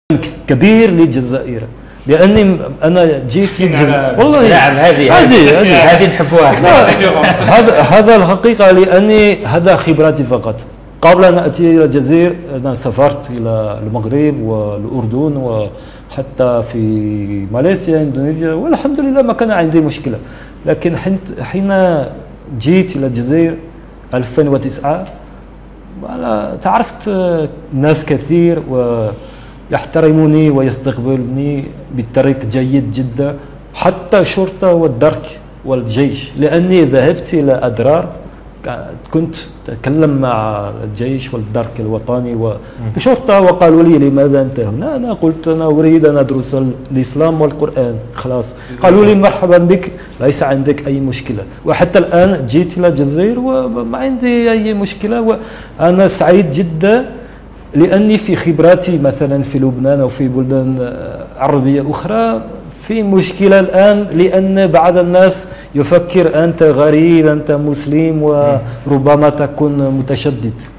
كبير للجزائر، لاني انا جيت للجزائر والله. نعم هذه نحبوها. هذا الحقيقه، لاني هذا خبراتي فقط. قبل ان اتي الى الجزائر انا سافرت الى المغرب والاردن وحتى في ماليزيا اندونيسيا، والحمد لله ما كان عندي مشكله. لكن حين جيت الى الجزائر 2009 تعرفت ناس كثير ويحترموني ويستقبلني بطريق جيد جدا، حتى الشرطة والدرك والجيش، لأني ذهبت إلى أدرار كنت أتكلم مع الجيش والدرك الوطني والشرطة، وقالوا لي لماذا أنت هنا؟ أنا قلت أنا أريد أن أدرس الإسلام والقرآن خلاص. قالوا لي مرحبا بك، ليس عندك أي مشكلة. وحتى الآن جيت إلى الجزائر وما عندي أي مشكلة، وأنا سعيد جدا لأني في خبراتي مثلا في لبنان أو في بلدان عربية أخرى في مشكلة الآن، لأن بعض الناس يفكر أنت غريب، أنت مسلم، وربما تكون متشدد.